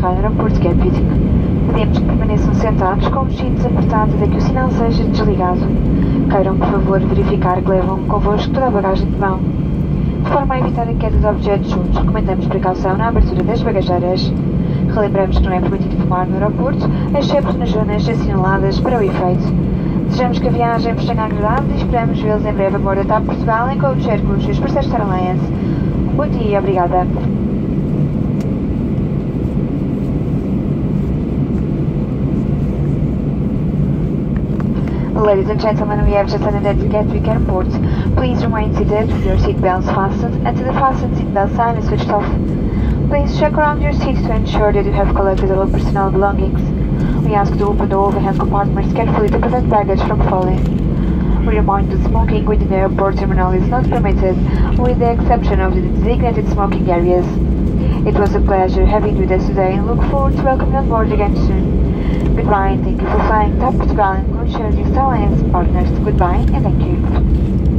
aterrar no aeroporto de Gatwick. Pedimos que permaneçam sentados com os cintos apertados até que o sinal seja desligado. Queiram, por favor, verificar que levam convosco toda a bagagem de mão. De forma a evitar a queda de objetos juntos, recomendamos precaução na abertura das bagageiras. Relembramos que não é permitido fumar no aeroporto, exceto nas zonas assinaladas para o efeito. Desejamos que a viagem vos tenha agradado e esperamos vê-los em breve a bordo da TAP Portugal em codeshare com os seus parceiros Star Alliance. Bom dia e obrigada. Ladies and gentlemen, we have just landed at Gatwick Airport. Please remain seated with your seatbelts fastened until the fastened seatbelt sign is switched off. Please check around your seats to ensure that you have collected all personal belongings. We ask you to open the overhead compartments carefully to prevent baggage from falling. We remind you that smoking within the airport terminal is not permitted, with the exception of the designated smoking areas. It was a pleasure having you with us today and look forward to welcoming you on board again soon. Goodbye and thank you for flying TAP Portugal and codeshare with Star Alliance partners. Goodbye and thank you.